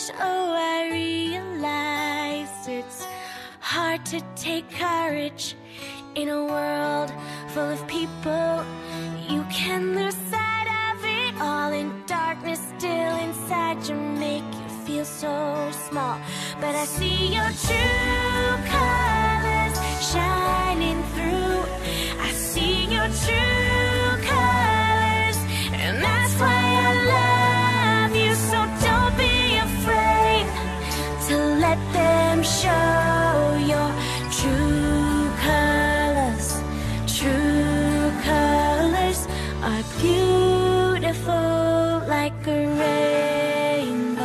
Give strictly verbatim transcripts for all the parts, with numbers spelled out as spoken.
Oh, I realize it's hard to take courage in a world full of people. You can lose sight of it all, in darkness still inside you make you feel so small. But I see your true colors shining through. I see your true colors, and that's why I love you. So don't be afraid to let them show your true colors. True colors are beautiful like a rainbow.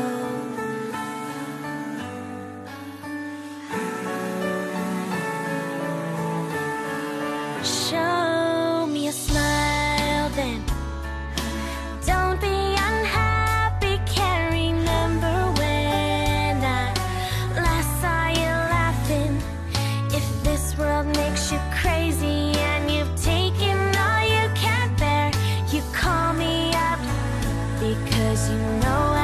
Show me a smile then. Don't be unhappy. Can't remember when I last saw you laughing. If this world makes you crazy and you've taken all you can bear, you call me up because you know